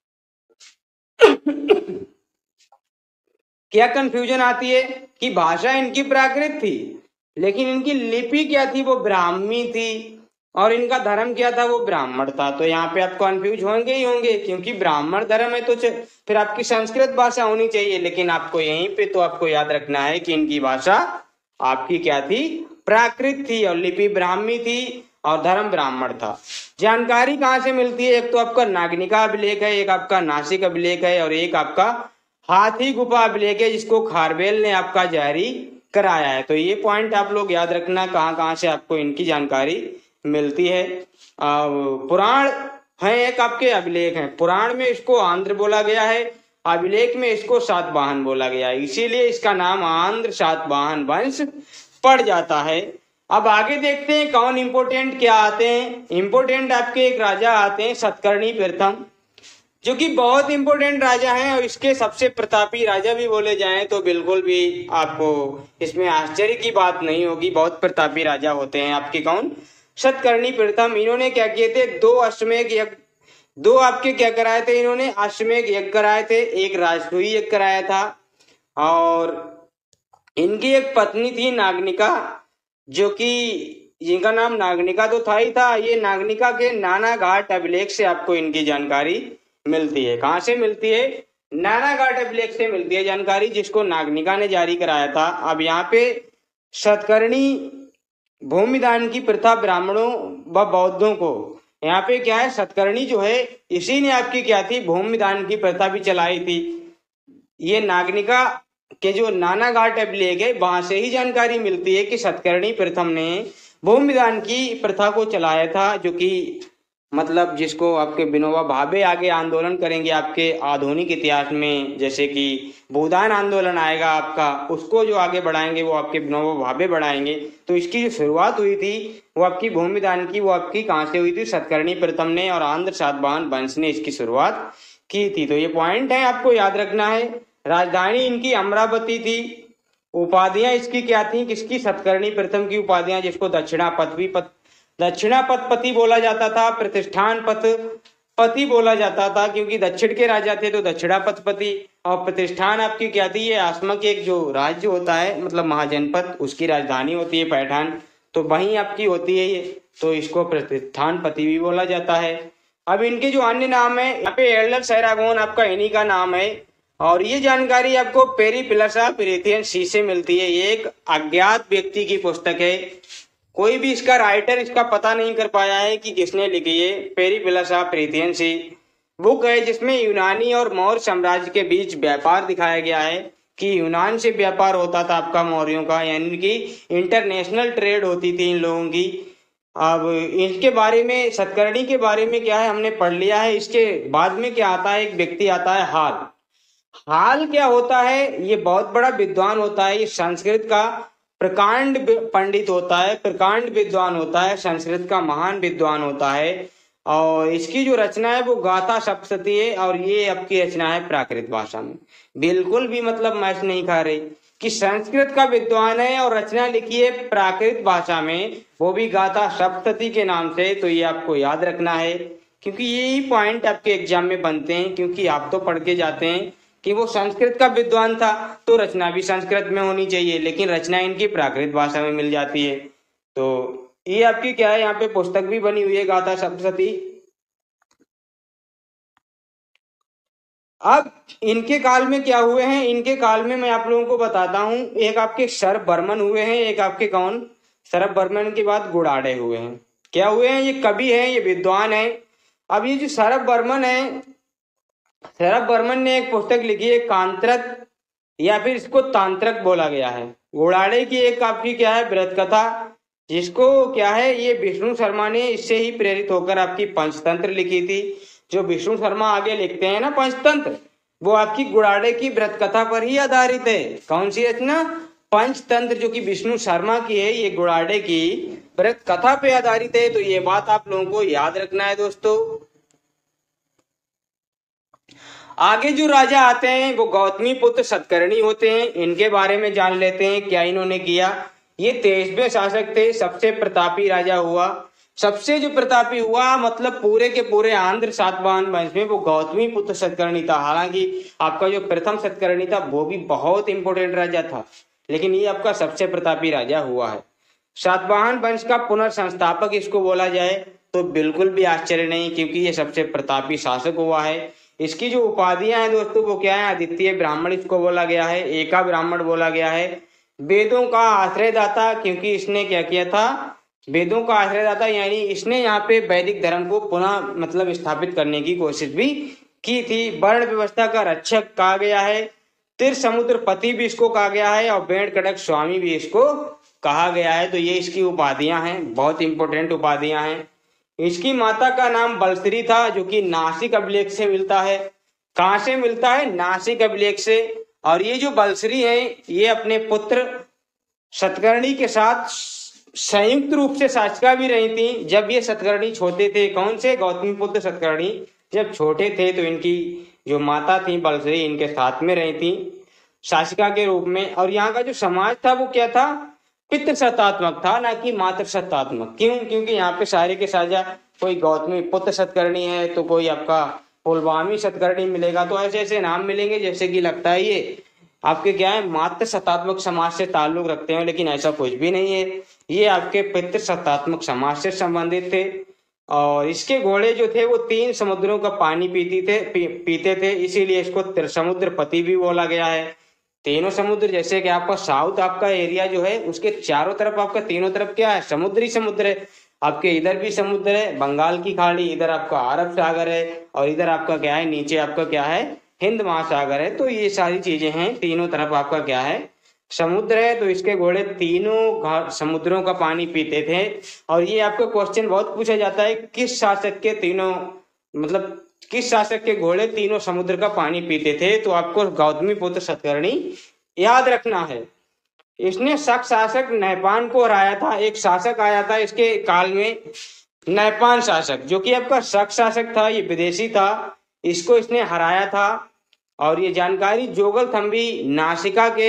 क्या कंफ्यूजन आती है कि भाषा इनकी प्राकृत थी, लेकिन इनकी लिपि क्या थी, वो ब्राह्मी थी। और इनका धर्म क्या था, वो ब्राह्मण था। तो यहाँ पे आप कंफ्यूज होंगे ही होंगे, क्योंकि ब्राह्मण धर्म है तो फिर आपकी संस्कृत भाषा होनी चाहिए। लेकिन आपको यहीं पे तो आपको याद रखना है कि इनकी भाषा आपकी क्या थी, प्राकृत थी, और लिपि ब्राह्मी थी और धर्म ब्राह्मण था। जानकारी कहाँ से मिलती है, एक तो आपका नागनिका अभिलेख है, एक आपका नासिक अभिलेख है, और एक आपका हाथी गुफा अभिलेख है, जिसको खारवेल ने आपका जारी कराया है। तो ये पॉइंट आप लोग याद रखना, कहाँ कहाँ से आपको इनकी जानकारी मिलती है। पुराण है, एक आपके अभिलेख है। पुराण में इसको आंध्र बोला गया है, अभिलेख में इसको सातवाहन बोला गया है, इसीलिए इसका नाम आंध्र सातवाहन वंश पड़ जाता है। अब आगे देखते हैं कौन इंपोर्टेंट क्या आते हैं। इंपोर्टेंट आपके एक राजा आते हैं सतकर्णी प्रथम, जो कि बहुत इंपोर्टेंट राजा हैं, और इसके सबसे प्रतापी राजा भी बोले जाएं तो बिल्कुल भी आपको इसमें आश्चर्य की बात नहीं होगी। बहुत प्रतापी राजा होते हैं आपके कौन, सतकर्णी प्रथम। इन्होंने क्या किए थे, दो अश्वमेध यज्ञ, दो आपके क्या कराए थे, इन्होंने अश्वमेध यज्ञ कराए थे, एक राजसूय यज्ञ कराया था। और इनकी एक पत्नी थी नागनिका, जो कि जिनका नाम नागनिका तो था ही था। ये नागनिका के नाना घाट अभिलेख से आपको इनकी जानकारी मिलती है। कहाँ से मिलती है, नाना घाट अभिलेख से मिलती है जानकारी, जिसको नागनिका ने जारी कराया था। अब यहाँ पे सतकर्णी भूमिदान की प्रथा ब्राह्मणों व बौद्धों को, यहाँ पे क्या है, सतकर्णी जो है इसी ने आपकी क्या थी, भूमिदान की प्रथा भी चलाई थी। ये नागनिका के जो नाना घाट अभिलेख है वहां से ही जानकारी मिलती है कि सतकर्णी प्रथम ने भूमिदान की प्रथा को चलाया था, जो कि मतलब जिसको आपके विनोबा भावे आगे आंदोलन करेंगे आपके आधुनिक इतिहास में, जैसे कि भूदान आंदोलन आएगा आपका, उसको जो आगे बढ़ाएंगे वो आपके विनोबा भावे बढ़ाएंगे। तो इसकी जो शुरुआत हुई थी वो आपकी भूमिदान की, वो आपकी कहाँ से हुई थी, सतकर्णी प्रथम ने और आंध्र सातवाहन वंश ने इसकी शुरुआत की थी। तो ये पॉइंट है, आपको याद रखना है। राजधानी इनकी अमरावती थी। उपाधियां इसकी क्या थी, किसकी, सतकर्णी प्रथम की उपाधियां, जिसको दक्षिणा पथवी पथ दक्षिणापति बोला जाता था, प्रतिष्ठान पथ पति बोला जाता था, क्योंकि दक्षिण के राजा थे तो दक्षिणापति। और प्रतिष्ठान आपकी क्या थी, ये आसमा के एक जो राज्य होता है, मतलब महाजनपद, उसकी राजधानी होती है पैठान, तो वहीं आपकी होती है ये, तो इसको प्रतिष्ठान पति भी बोला जाता है। अब इनके जो अन्य नाम है, यहाँ पे एल्डर सैरागोन आपका इन्हीं का नाम है। और ये जानकारी आपको पेरीप्लसा प्रीथियन सी से मिलती है। ये एक अज्ञात व्यक्ति की पुस्तक है, कोई भी इसका राइटर इसका पता नहीं कर पाया है कि किसने लिखी है। पेरीप्लसा प्रीथियन सी बुक है, जिसमें यूनानी और मौर्य साम्राज्य के बीच व्यापार दिखाया गया है कि यूनान से व्यापार होता था आपका मौर्यों का, यानी कि इंटरनेशनल ट्रेड होती थी इन लोगों की। अब इनके बारे में, सतकर्णी के बारे में क्या है, हमने पढ़ लिया है। इसके बाद में क्या आता है, एक व्यक्ति आता है हाल। हाल क्या होता है, ये बहुत बड़ा विद्वान होता है, ये संस्कृत का प्रकांड पंडित होता है, प्रकांड विद्वान होता है, संस्कृत का महान विद्वान होता है। और इसकी जो रचना है वो गाथा सप्तशती है, और ये आपकी रचना है प्राकृत भाषा में। बिल्कुल भी मतलब मैच नहीं खा रही कि संस्कृत का विद्वान है और रचना लिखी है प्राकृत भाषा में, वो भी गाथा सप्तशती के नाम से। तो ये आपको याद रखना है, क्योंकि यही पॉइंट आपके एग्जाम में बनते हैं, क्योंकि आप तो पढ़ के जाते हैं कि वो संस्कृत का विद्वान था तो रचना भी संस्कृत में होनी चाहिए, लेकिन रचना इनकी प्राकृत भाषा में मिल जाती है। तो ये आपकी क्या है, यहाँ पे पुस्तक भी बनी हुई है गाथा सप्तशती। अब इनके काल में क्या हुए हैं, इनके काल में मैं आप लोगों को बताता हूं। एक आपके शरभ वर्मन हुए हैं, एक आपके कौन, शरभ वर्मन के बाद गुड़ाड़े हुए हैं। क्या हुए हैं, ये कवि हैं, ये विद्वान हैं। अब ये जो सौरभ बर्मन है, सौरभ बर्मन ने एक पुस्तक लिखी है कांत्रक, या फिर इसको तांत्रक बोला गया है। घोड़ाड़े की एक आपकी क्या है व्रत कथा, जिसको क्या है ये विष्णु शर्मा ने इससे ही प्रेरित होकर आपकी पंचतंत्र लिखी थी। जो विष्णु शर्मा आगे लिखते हैं ना पंचतंत्र, वो आपकी घोड़ाड़े की व्रत कथा पर ही आधारित है। कौन सी रचना? पंचतंत्र, जो कि विष्णु शर्मा की है, ये घोड़ाड़े की व्रत कथा पे आधारित है। तो ये बात आप लोगों को याद रखना है दोस्तों। आगे जो राजा आते हैं वो गौतमी पुत्र सतकर्णी होते हैं। इनके बारे में जान लेते हैं क्या इन्होंने किया। ये तेईसवें शासक थे, सबसे प्रतापी राजा हुआ। सबसे जो प्रतापी हुआ मतलब पूरे के पूरे आंध्र सातवाहन वंश में वो गौतमी पुत्र सतकर्णी था। हालांकि आपका जो प्रथम सतकर्णी था वो भी बहुत इंपॉर्टेंट राजा था, लेकिन ये आपका सबसे प्रतापी राजा हुआ है। सातवाहन वंश का पुनर्संस्थापक इसको बोला जाए तो बिल्कुल भी आश्चर्य नहीं, क्योंकि ये सबसे प्रतापी शासक हुआ है। इसकी जो उपाधियां हैं दोस्तों वो क्या है? आदित्य ब्राह्मण इसको बोला गया है, एका ब्राह्मण बोला गया है, वेदों का आश्रयदाता, क्योंकि इसने क्या किया था? वेदों का आश्रयदाता, यानी इसने यहाँ पे वैदिक धर्म को पुनः मतलब स्थापित करने की कोशिश भी की थी। वर्ण व्यवस्था का रक्षक कहा गया है, तिर समुद्र पति भी इसको कहा गया है, और वेण कटक स्वामी भी इसको कहा गया है। तो ये इसकी उपाधियां हैं, बहुत इंपॉर्टेंट उपाधियां हैं। इसकी माता का नाम बलश्री था, जो कि नासिक अभिलेख से मिलता है। कहां से मिलता है? नासिक अभिलेख से। और ये जो बलश्री है ये अपने पुत्र सतकर्णी के साथ संयुक्त रूप से शासिका भी रही थी जब ये सतकर्णी छोटे थे। कौन से? गौतमी पुत्र सतकर्णी जब छोटे थे तो इनकी जो माता थी बलश्री इनके साथ में रही थी शासिका के रूप में। और यहाँ का जो समाज था वो क्या था? पितृ सत्तात्मक था, ना कि मातृ सत्तात्मक। क्यों? क्योंकि यहाँ पे सारे के साजा कोई गौतमी पुत्र सतकर्णी है तो कोई आपका पुलवामी सतकर्णी मिलेगा, तो ऐसे ऐसे नाम मिलेंगे जैसे कि लगता है ये आपके क्या है मातृ सत्तात्मक समाज से ताल्लुक रखते हैं, लेकिन ऐसा कुछ भी नहीं है। ये आपके पितृ सत्तात्मक समाज से संबंधित थे। और इसके घोड़े जो थे वो तीन समुद्रों का पानी पीती थे पी, पीते थे, इसीलिए इसको त्रिसमुद्र पति भी बोला गया है। तीनों समुद्र, जैसे कि आपका साउथ आपका एरिया जो है उसके चारों तरफ आपका तीनों तरफ क्या है? समुद्री समुद्र है। आपके इधर भी समुद्र है, बंगाल की खाड़ी, इधर आपका अरब सागर है, और इधर आपका क्या है नीचे आपका क्या है हिंद महासागर है। तो ये सारी चीजें हैं, तीनों तरफ आपका क्या है समुद्र है। तो इसके घोड़े तीनों समुद्रों का पानी पीते थे। और ये आपका क्वेश्चन बहुत पूछा जाता है, किस शासक के तीनों मतलब किस शासक के घोड़े तीनों समुद्र का पानी पीते थे? तो आपको गौतमी पुत्र सतकर्णी याद रखना है। इसने शक शासक नहपान को हराया था। एक शासक आया था इसके काल में, नहपान शासक, जो कि आपका शक शासक था, ये विदेशी था, इसको इसने हराया था। और ये जानकारी जोगल थम्बी नासिका के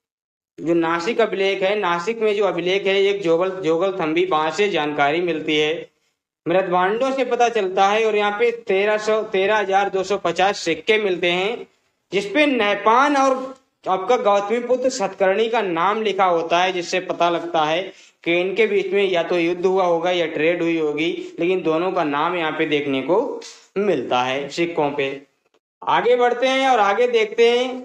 जो नासिक अभिलेख है, नासिक में जो अभिलेख है एक जोगल जोगल थम्बी, वहां से जानकारी मिलती है, मृदभांडों से पता चलता है। और यहाँ पे तेरह सौ तेरह हजार दो सौ पचास सिक्के मिलते हैं जिसपे नहपान और आपका गौतमी पुत्र सतकर्णी का नाम लिखा होता है, जिससे पता लगता है कि इनके बीच में या तो युद्ध हुआ होगा या ट्रेड हुई होगी, लेकिन दोनों का नाम यहाँ पे देखने को मिलता है सिक्कों पे। आगे बढ़ते हैं और आगे देखते हैं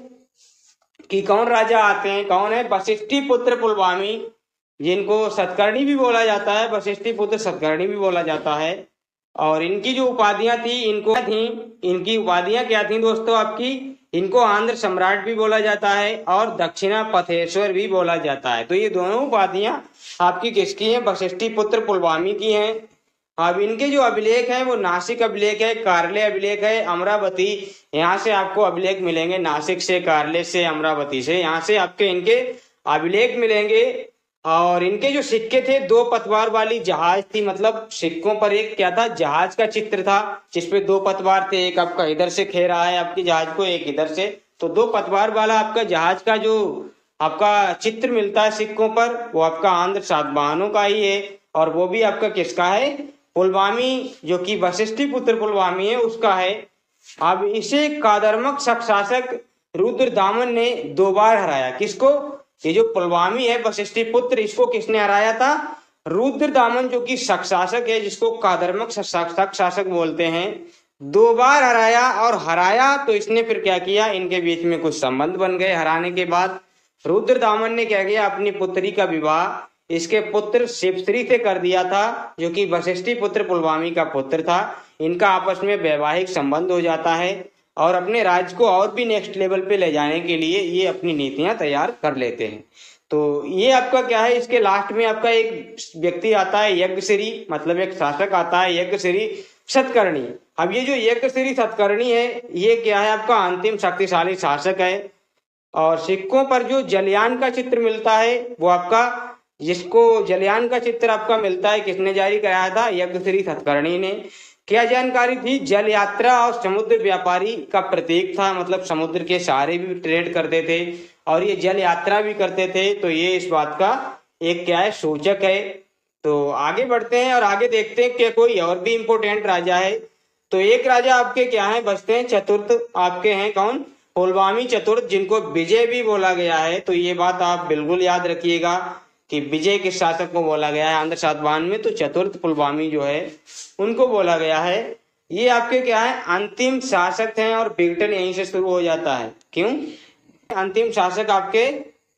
कि कौन राजा आते हैं। कौन है? वशिष्ठी पुत्र पुलवामी, जिनको सतकर्णी भी बोला जाता है, वशिष्ठी पुत्र सतकर्णी भी बोला जाता है। और इनकी जो उपाधियां थी इनको थी इनकी उपाधियां क्या थी दोस्तों आपकी? इनको आंध्र सम्राट भी बोला जाता है और दक्षिणा पथेश्वर भी बोला जाता है। तो ये दोनों उपाधियां आपकी किसकी हैं? वशिष्ठी पुत्र पुलवामी की हैं। अब इनके जो अभिलेख है वो नासिक अभिलेख है, कारले अभिलेख है, अमरावती, यहाँ से आपको अभिलेख मिलेंगे, नासिक से, कारले से, अमरावती से, यहाँ से आपके इनके अभिलेख मिलेंगे। और इनके जो सिक्के थे दो पतवार वाली जहाज थी, मतलब सिक्कों पर एक क्या था जहाज का चित्र था जिसपे दो पतवार थे, एक आपका इधर से खे रहा है आपकी जहाज को, एक इधर से, तो दो पतवार वाला आपका जहाज का जो आपका चित्र मिलता है सिक्कों पर वो आपका आंध्र सातवाहनों का ही है। और वो भी आपका किसका है? पुलवामी, जो कि वशिष्ठी पुत्र पुलवामी है उसका है। अब इसे कादर्मक शासक रुद्रदामन ने दो बार हराया। किसको? ये जो पुलवामी है वशिष्ठी पुत्र, इसको किसने हराया था? रुद्रदामन, जो कि शक शासक है, जिसको कादर्मक शक शासक बोलते हैं, दो बार हराया। और हराया तो इसने फिर क्या किया, इनके बीच में कुछ संबंध बन गए। हराने के बाद रुद्रदामन ने क्या किया, अपनी पुत्री का विवाह इसके पुत्र शिवश्री से कर दिया था, जो कि वशिष्ठी पुत्र पुलवामी का पुत्र था। इनका आपस में वैवाहिक संबंध हो जाता है और अपने राज्य को और भी नेक्स्ट लेवल पे ले जाने के लिए ये अपनी नीतियां तैयार कर लेते हैं। तो ये आपका क्या है, इसके लास्ट में आपका एक व्यक्ति आता है यज्ञश्री, मतलब एक शासक आता है यज्ञश्री सतकर्णी। अब ये जो यज्ञश्री सतकर्णी है ये क्या है, आपका अंतिम शक्तिशाली शासक है। और सिक्कों पर जो जलयान का चित्र मिलता है वो आपका, जिसको जलयान का चित्र आपका मिलता है, किसने जारी कराया था, यज्ञश्री सतकर्णी ने। क्या जानकारी थी, जल यात्रा और समुद्र व्यापारी का प्रतीक था, मतलब समुद्र के सहारे भी ट्रेड करते थे और ये जल यात्रा भी करते थे। तो ये इस बात का एक क्या है, सूचक है। तो आगे बढ़ते हैं और आगे देखते हैं कि कोई और भी इम्पोर्टेंट राजा है। तो एक राजा आपके क्या है बचते हैं, चतुर्थ आपके हैं कौन, पुलवामी चतुर्थ, जिनको विजय भी बोला गया है। तो ये बात आप बिल्कुल याद रखिएगा कि विजय किस शासक को बोला गया है आंध्र सातवाहन में, तो चतुर्थ पुलवामी जो है उनको बोला गया है। ये आपके क्या है, अंतिम शासक हैं और विघटन यहीं से शुरू हो जाता है। क्यों, अंतिम शासक आपके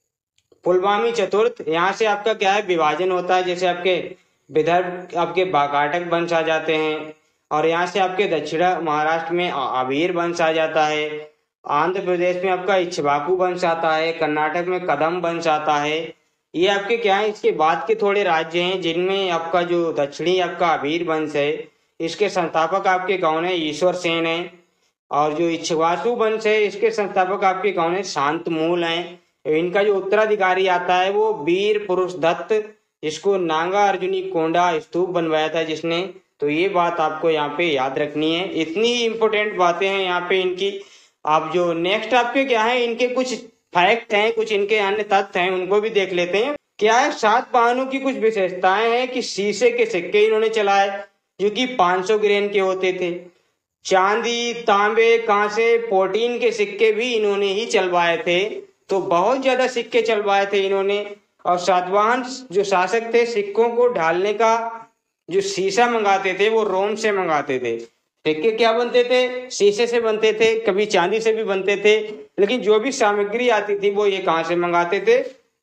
पुलवामी चतुर्थ, यहाँ से आपका क्या है विभाजन होता है। जैसे आपके विदर्भ आपके बाकाटक वंश आ जाते हैं और यहाँ से आपके दक्षिण महाराष्ट्र में आबीर वंश आ जाता है, आंध्र प्रदेश में आपका इक्ष्वाकु वंश आता है, कर्नाटक में कदम वंश आता है। ये आपके क्या है, इसके बाद के थोड़े राज्य हैं जिनमें आपका जो दक्षिणी आपका आबीर वंश है, इसके संस्थापक आपके कौन है, ईश्वर सेन है। और जो इक्ष्वाकु वंश है इसके संस्थापक आपके कौन है, शांतमूल हैं। इनका जो उत्तराधिकारी आता है वो वीर पुरुष दत्त, जिसको नागा अर्जुनी कोंडा स्तूप बनवाया था जिसने। तो ये बात आपको यहाँ पे याद रखनी है। इतनी ही इंपॉर्टेंट बातें हैं यहाँ पे इनकी। आप जो नेक्स्ट आपके क्या है, इनके कुछ फैक्ट हैं, कुछ इनके अन्य तथ्य हैं, उनको भी देख लेते हैं। क्या है, सातवाहनों की कुछ विशेषताएं हैं कि शीशे के सिक्के इन्होंने चलाए जो कि पाँच सौ ग्रेन के होते थे। चांदी, तांबे, कांसे, प्रोटीन के सिक्के भी इन्होंने ही चलवाए थे। तो बहुत ज्यादा सिक्के चलवाए थे इन्होंने। और सातवाहन जो शासक थे, सिक्कों को ढालने का जो शीशा मंगाते थे वो रोम से मंगाते थे। सिक्के क्या बनते थे, शीशे से बनते थे, कभी चांदी से भी बनते थे, लेकिन जो भी सामग्री आती थी वो ये कहाँ से मंगाते थे,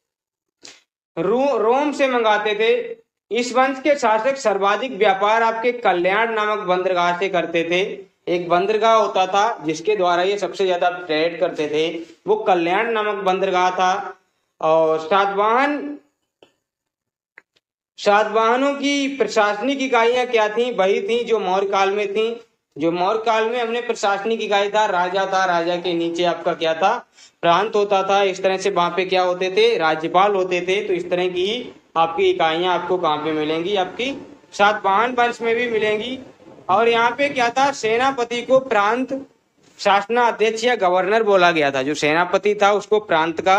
रो, रोम से मंगाते थे। इस वंश के शासक सर्वाधिक व्यापार आपके कल्याण नामक बंदरगाह से करते थे। एक बंदरगाह होता था जिसके द्वारा ये सबसे ज्यादा ट्रेड करते थे, वो कल्याण नामक बंदरगाह था। और सातवाहन सातवाहनों की प्रशासनिक इकाइयां क्या थी, वही थी जो मौर्य काल में थी। जो मौर्य काल में हमने प्रशासनिक इकाई था, राजा था, राजा के नीचे आपका क्या था, प्रांत होता था। इस तरह से वहां पे क्या होते थे, राज्यपाल होते थे। तो इस तरह की आपकी इकाइयां आपको कहाँ पे मिलेंगी, आपकी सातवाहन वंश में भी मिलेंगी। और यहाँ पे क्या था, सेनापति को प्रांत शासनाध्यक्ष या गवर्नर बोला गया था। जो सेनापति था उसको प्रांत का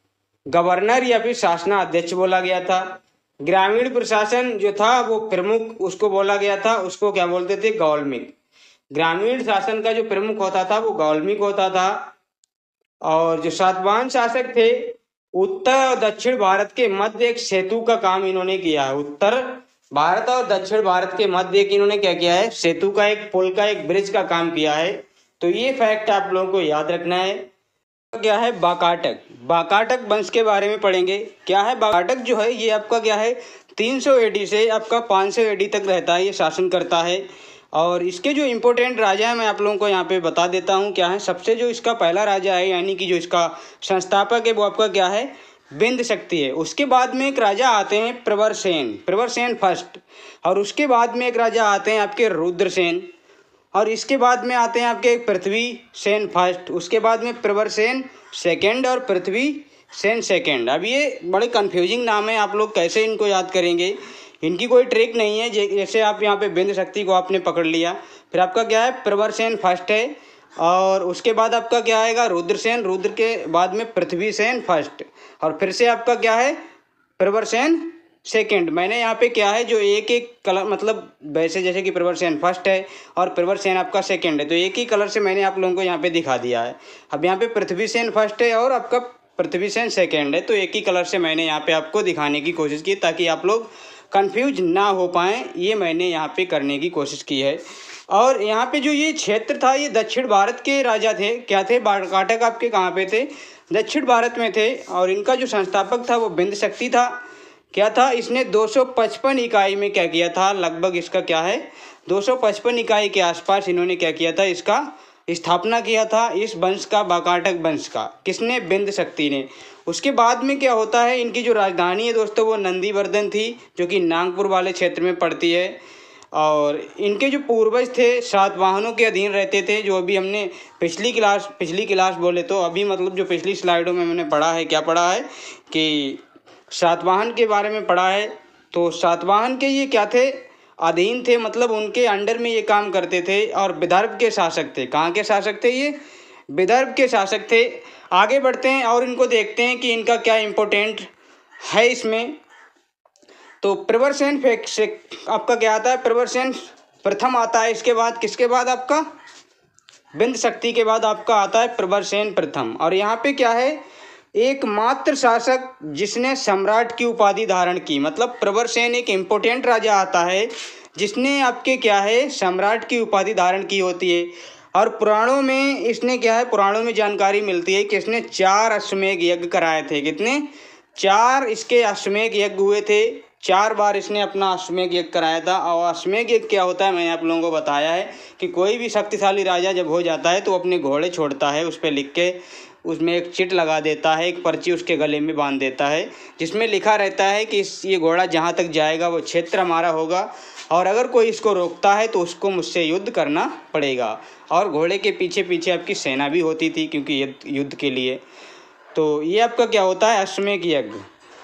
गवर्नर या फिर शासनाध्यक्ष बोला गया था। ग्रामीण प्रशासन जो था वो प्रमुख उसको बोला गया था, उसको क्या बोलते थे, गौलमिक। ग्रामीण शासन का जो प्रमुख होता था वो गौलमिक होता था। और जो सातवाहन शासक थे, उत्तर और दक्षिण भारत के मध्य एक सेतु का काम इन्होंने किया है। उत्तर भारत और दक्षिण भारत के मध्य एक इन्होंने क्या किया है, सेतु का, एक पुल का, एक ब्रिज का काम किया है। तो ये फैक्ट आप लोगों को याद रखना है। क्या है, बाकाटक। बाकाटक वंश के बारे में पढ़ेंगे। क्या है, बाकाटक जो है ये आपका क्या है, तीन सौ एडी से आपका पाँच सौ एडी तक रहता है, ये शासन करता है। और इसके जो इम्पोर्टेंट राजा है मैं आप लोगों को यहाँ पे बता देता हूँ। क्या है, सबसे जो इसका पहला राजा है, यानी कि जो इसका संस्थापक है वो आपका क्या है, बिंद शक्ति है। उसके बाद में एक राजा आते हैं प्रवरसेन, प्रवरसेन फर्स्ट। और उसके बाद में एक राजा आते हैं आपके रुद्रसेन। और इसके बाद में आते हैं आपके पृथ्वी सेन फर्स्ट। उसके बाद में प्रवरसेन सेकंड और पृथ्वी सेन सेकंड। अब ये बड़े कंफ्यूजिंग नाम है, आप लोग कैसे इनको याद करेंगे, इनकी कोई ट्रिक नहीं है। जैसे आप यहाँ पे बिंद शक्ति को आपने पकड़ लिया, फिर आपका क्या है, प्रवरसेन फर्स्ट है। और उसके बाद आपका क्या आएगा, रुद्रसेन, रुद्र के बाद में पृथ्वी सेन फर्स्ट। और फिर से आपका क्या है, प्रवरसेन सेकंड। मैंने यहाँ पे क्या है, जो एक एक कलर, मतलब वैसे जैसे कि प्रवरसेन फर्स्ट है और प्रवरसेन आपका सेकंड है, तो एक ही कलर से मैंने आप लोगों को यहाँ पे दिखा दिया है। अब यहाँ पे पृथ्वी सेन फर्स्ट है और आपका पृथ्वी सेन सेकंड है, तो एक ही कलर से मैंने यहाँ पे आपको दिखाने की कोशिश की ताकि आप लोग कंफ्यूज ना हो पाएँ, ये मैंने यहाँ पे करने की कोशिश की है। और यहाँ पे जो ये क्षेत्र था ये दक्षिण भारत के राजा थे। क्या थे, बाकाटक आपके कहाँ पे थे, दक्षिण भारत में थे। और इनका जो संस्थापक था वो बिंद शक्ति था। क्या था, इसने दो सौ पचपन इकाई में क्या किया था, लगभग इसका क्या है दो सौ पचपन इकाई के आसपास इन्होंने क्या किया था, इसका स्थापना किया था, इस वंश का, वाकाटक वंश का। किसने, बिंद शक्ति ने। उसके बाद में क्या होता है, इनकी जो राजधानी है दोस्तों वो नंदीवर्धन थी, जो कि नागपुर वाले क्षेत्र में पड़ती है। और इनके जो पूर्वज थे सातवाहनों के अधीन रहते थे, जो अभी हमने पिछली क्लास पिछली क्लास बोले तो अभी मतलब जो पिछली स्लाइडों में मैंने पढ़ा है, क्या पढ़ा है कि सातवाहन के बारे में पढ़ा है। तो सातवाहन के ये क्या थे, अधीन थे, मतलब उनके अंडर में ये काम करते थे और विदर्भ के शासक थे। कहाँ के शासक थे, ये विदर्भ के शासक थे। आगे बढ़ते हैं और इनको देखते हैं कि इनका क्या इम्पोर्टेंट है इसमें। तो प्रवरसेन आपका क्या आता है, प्रवरसेन प्रथम आता है। इसके बाद किसके बाद आपका, बिंद शक्ति के बाद आपका आता है प्रवरसेन प्रथम। और यहाँ पे क्या है, एकमात्र शासक जिसने सम्राट की उपाधि धारण की, मतलब प्रवरसेन एक इम्पोर्टेंट राजा आता है जिसने आपके क्या है सम्राट की उपाधि धारण की होती है। और पुराणों में इसने क्या है, पुराणों में जानकारी मिलती है कि इसने चार अश्वमेध यज्ञ कराए थे। कितने, चार इसके अश्वमेध यज्ञ हुए थे। चार बार इसने अपना अश्वमेध यज्ञ कराया था। और अश्वमेध यज्ञ क्या होता है, मैंने आप लोगों को बताया है कि कोई भी शक्तिशाली राजा जब हो जाता है तो अपने घोड़े छोड़ता है, उस पर लिख के उसमें एक चिट लगा देता है, एक पर्ची उसके गले में बांध देता है, जिसमें लिखा रहता है कि इस ये घोड़ा जहाँ तक जाएगा वो क्षेत्र हमारा होगा, और अगर कोई इसको रोकता है तो उसको मुझसे युद्ध करना पड़ेगा। और घोड़े के पीछे पीछे आपकी सेना भी होती थी, क्योंकि युद्ध के लिए। तो ये आपका क्या होता है, अश्वमेध यज्ञ।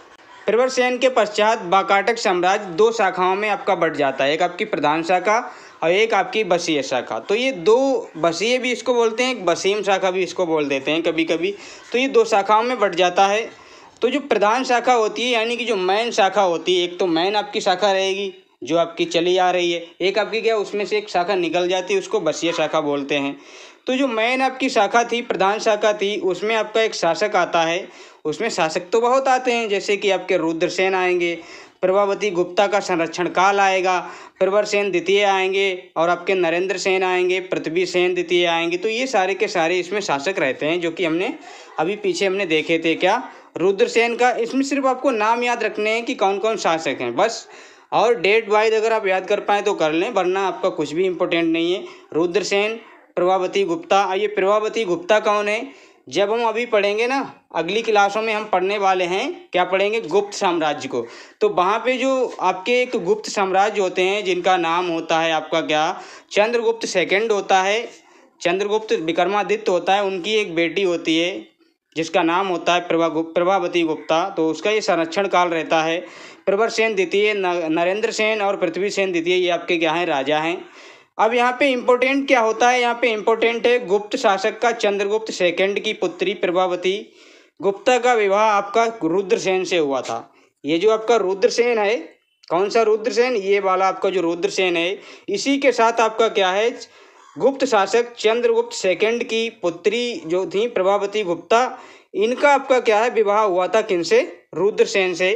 प्रवरसेन के पश्चात वाकाटक साम्राज्य दो शाखाओं में आपका बढ़ जाता है, एक आपकी प्रधान शाखा और एक आपकी वसीय शाखा। तो ये दो, वसीय भी इसको बोलते हैं, एक वसीम शाखा भी इसको बोल देते हैं कभी कभी। तो ये दो शाखाओं में बढ़ जाता है। तो जो प्रधान शाखा होती है, यानी कि जो मेन शाखा होती है, एक तो मेन आपकी शाखा रहेगी जो आपकी चली आ रही है, एक आपकी क्या उसमें से एक शाखा निकल जाती है, उसको वसीय शाखा बोलते हैं। तो जो मेन आपकी शाखा थी, प्रधान शाखा थी, उसमें आपका एक शासक आता है। उसमें शासक तो बहुत आते हैं, जैसे कि आपके रुद्रसेन आएंगे, प्रभावती गुप्ता का संरक्षण काल आएगा, प्रवरसेन द्वितीय आएंगे, और आपके नरेंद्र सेन आएंगे, पृथ्वी सेन द्वितीय आएंगे। तो ये सारे के सारे इसमें शासक रहते हैं, जो कि हमने अभी पीछे हमने देखे थे। क्या, रुद्रसेन का। इसमें सिर्फ आपको नाम याद रखने हैं कि कौन कौन शासक हैं बस, और डेट वाइज अगर आप याद कर पाएँ तो कर लें, वरना आपका कुछ भी इंपॉर्टेंट नहीं है। रुद्रसेन, प्रभावती गुप्ता। ये प्रभावती गुप्ता कौन है, जब हम अभी पढ़ेंगे ना, अगली क्लासों में हम पढ़ने वाले हैं, क्या पढ़ेंगे, गुप्त साम्राज्य को। तो वहाँ पे जो आपके एक गुप्त साम्राज्य होते हैं जिनका नाम होता है आपका क्या, चंद्रगुप्त सेकंड होता है, चंद्रगुप्त विक्रमादित्य होता है, उनकी एक बेटी होती है जिसका नाम होता है प्रभा प्रभावती गुप्ता। तो उसका ये संरक्षण काल रहता है। प्रवरसेन द्वितीय, नरेंद्र सेन और पृथ्वी सेन द्वितीय, ये आपके क्या हैं, राजा हैं। अब यहाँ पे इम्पोर्टेंट क्या होता है, यहाँ पे इम्पोर्टेंट है गुप्त शासक का चंद्रगुप्त सेकंड की पुत्री प्रभावती गुप्ता का विवाह आपका रुद्रसेन से हुआ था। ये जो आपका रुद्रसेन है, कौन सा रुद्रसेन, ये वाला आपका जो रुद्रसेन है, इसी के साथ आपका क्या है, गुप्त शासक चंद्रगुप्त सेकंड की पुत्री जो थी प्रभावती गुप्ता, इनका आपका क्या है, विवाह हुआ था किनसे, रुद्रसेन से।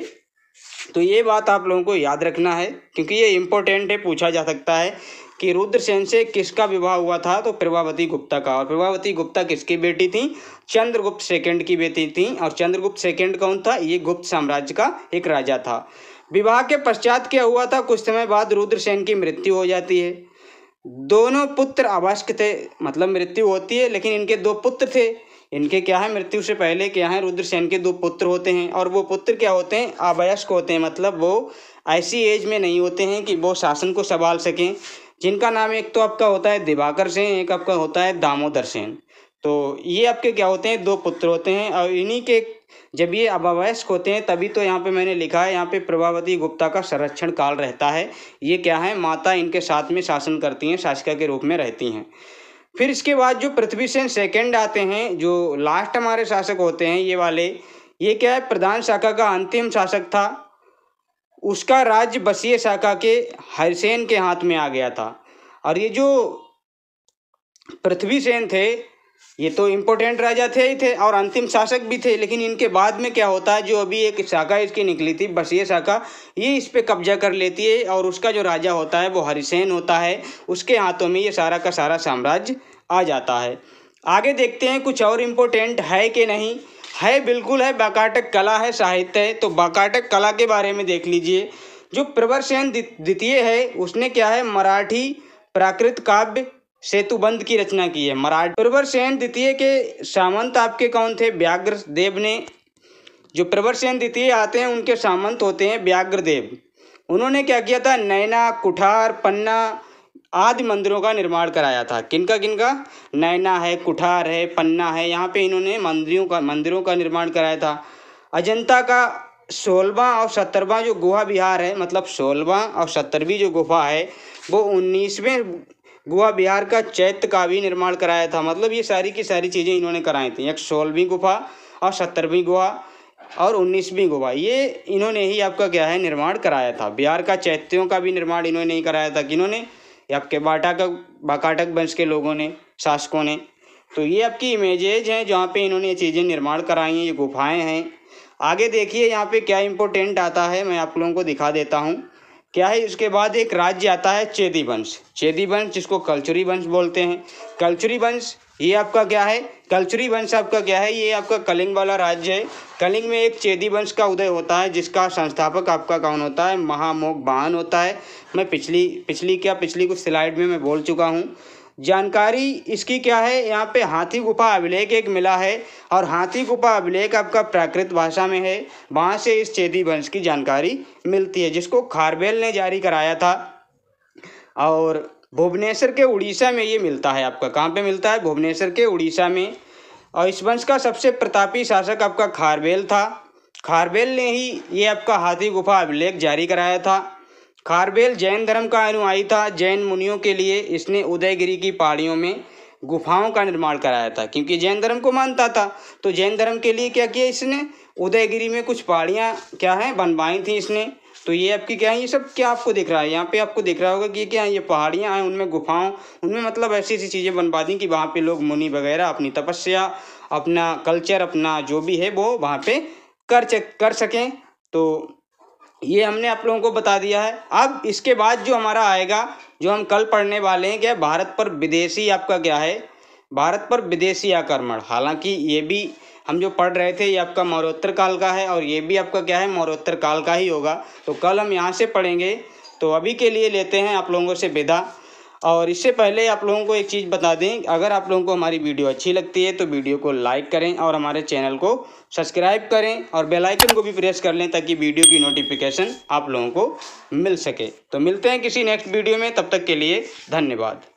तो ये बात आप लोगों को याद रखना है, क्योंकि ये इम्पोर्टेंट है, पूछा जा सकता है कि रुद्रसेन से किसका विवाह हुआ था, तो प्रभावती गुप्ता का। और प्रभावती गुप्ता किसकी बेटी थी, चंद्रगुप्त सेकंड की बेटी थी। और चंद्रगुप्त सेकंड कौन था, ये गुप्त साम्राज्य का एक राजा था। विवाह के पश्चात क्या हुआ था, कुछ समय बाद रुद्रसेन की मृत्यु हो जाती है। दोनों पुत्र अवश्य थे, मतलब मृत्यु होती है, लेकिन इनके दो पुत्र थे। इनके क्या है, मृत्यु से पहले क्या है, रुद्रसेन के दो पुत्र होते हैं, और वो पुत्र क्या होते हैं, अवयस्क होते हैं, मतलब वो ऐसी एज में नहीं होते हैं कि वो शासन को संभाल सकें। जिनका नाम एक तो आपका होता है दिवाकर सेन, एक आपका होता है दामोदर सेन। तो ये आपके क्या होते हैं, दो पुत्र होते हैं। और इन्हीं के जब ये अवयस्क होते हैं तभी तो यहाँ पे मैंने लिखा है, यहाँ पे प्रभावती गुप्ता का संरक्षण काल रहता है। ये क्या है, माता इनके साथ में शासन करती हैं, शासिका के रूप में रहती हैं। फिर इसके बाद जो पृथ्वी सेन सेकंड आते हैं, जो लास्ट हमारे शासक होते हैं ये वाले, ये क्या है, प्रधान शाखा का अंतिम शासक था। उसका राज्य वसीय शाखा के हरिसेन के हाथ में आ गया था। और ये जो पृथ्वी सेन थे, ये तो इम्पोर्टेंट राजा थे ही थे और अंतिम शासक भी थे, लेकिन इनके बाद में क्या होता है, जो अभी एक शाखा इसकी निकली थी वसीय शाखा, ये इस पे कब्जा कर लेती है, और उसका जो राजा होता है वो हरिसेन होता है। उसके हाथों में ये सारा का सारा साम्राज्य आ जाता है। आगे देखते हैं कुछ और इम्पोर्टेंट है कि नहीं। है, बिल्कुल है, वाकाटक कला है, साहित्य है। तो वाकाटक कला के बारे में देख लीजिए। जो प्रवरसेन द्वितीय है उसने क्या है, मराठी प्राकृत काव्य सेतुबंध की रचना की है। मराठी प्रवरसेन द्वितीय के सामंत आपके कौन थे, व्याघ्रदेव ने। जो प्रवरसेन द्वितीय आते हैं उनके सामंत होते हैं व्याघ्रदेव। उन्होंने क्या किया था, नैना, कुठार, पन्ना आदि मंदिरों का निर्माण कराया था। किनका किनका, नैना है, कुठार है, पन्ना है, यहाँ पे इन्होंने मंदिरों का मंदिरों का निर्माण कराया था। अजंता का सोलहवां और सत्तरवां जो गुहा विहार है, मतलब सोलहवां और सत्तरवीं जो गुफा है वो उन्नीसवें गुहा विहार का चैत्य का भी निर्माण कराया था। मतलब ये सारी की सारी चीज़ें इन्होंने कराई थी। एक सोलहवीं गुफा और सत्तरवीं गुहा और उन्नीसवीं गुफा, ये इन्होंने ही आपका क्या है, निर्माण कराया था। बिहार का चैत्यों का भी निर्माण इन्होंने ही कराया था। किन्होंने, आपके बाटा का वाकाटक वंश के लोगों ने, शासकों ने। तो ये आपकी इमेजेज हैं जहाँ पे इन्होंने ये चीज़ें निर्माण कराई हैं, ये गुफाएं हैं। आगे देखिए यहाँ पे क्या इम्पोर्टेंट आता है, मैं आप लोगों को दिखा देता हूँ क्या है। इसके बाद एक राज्य आता है चेदी वंश। चेदी वंश जिसको कलचुरी वंश बोलते हैं। कलचुरी वंश ये आपका क्या है, कलचुरी वंश आपका क्या है, ये आपका कलिंग वाला राज्य है। कलिंग में एक चेदी वंश का उदय होता है जिसका संस्थापक आपका कौन होता है, महामोग बाहन होता है। मैं पिछली पिछली क्या पिछली कुछ स्लाइड में मैं बोल चुका हूँ। जानकारी इसकी क्या है, यहाँ पे हाथी गुफा अभिलेख एक मिला है और हाथी गुफा अभिलेख आपका प्राकृत भाषा में है। वहाँ से इस चेदी वंश की जानकारी मिलती है जिसको खारवेल ने जारी कराया था। और भुवनेश्वर के उड़ीसा में ये मिलता है आपका, कहाँ पे मिलता है, भुवनेश्वर के उड़ीसा में। और इस वंश का सबसे प्रतापी शासक आपका खारवेल था। खारवेल ने ही ये आपका हाथी गुफा अभिलेख जारी कराया था। खारवेल जैन धर्म का अनुयायी था। जैन मुनियों के लिए इसने उदयगिरी की पहाड़ियों में गुफाओं का निर्माण कराया था, क्योंकि जैन धर्म को मानता था। तो जैन धर्म के लिए क्या किया इसने, उदयगिरी में कुछ पहाड़ियाँ क्या है बनवाई थी इसने। तो ये आपकी क्या है, ये सब क्या आपको दिख रहा है, यहाँ पे आपको दिख रहा होगा कि क्या है, ये पहाड़ियाँ हैं, उनमें गुफाओं, उनमें मतलब ऐसी ऐसी चीज़ें बनवा दी कि वहाँ पे लोग मुनि वगैरह अपनी तपस्या, अपना कल्चर, अपना जो भी है वो वहाँ पे कर कर सकें। तो ये हमने आप लोगों को बता दिया है। अब इसके बाद जो हमारा आएगा, जो हम कल पढ़ने वाले हैं, क्या भारत पर विदेशी आपका क्या है, भारत पर विदेशी आक्रमण। हालांकि ये भी हम जो पढ़ रहे थे ये आपका मौर्योत्तर काल का है और ये भी आपका क्या है, मौर्योत्तर काल का ही होगा। तो कल हम यहाँ से पढ़ेंगे। तो अभी के लिए लेते हैं आप लोगों से विदा। और इससे पहले आप लोगों को एक चीज़ बता दें, अगर आप लोगों को हमारी वीडियो अच्छी लगती है तो वीडियो को लाइक करें और हमारे चैनल को सब्सक्राइब करें और बेल आइकन को भी प्रेस कर लें ताकि वीडियो की नोटिफिकेशन आप लोगों को मिल सके। तो मिलते हैं किसी नेक्स्ट वीडियो में, तब तक के लिए धन्यवाद।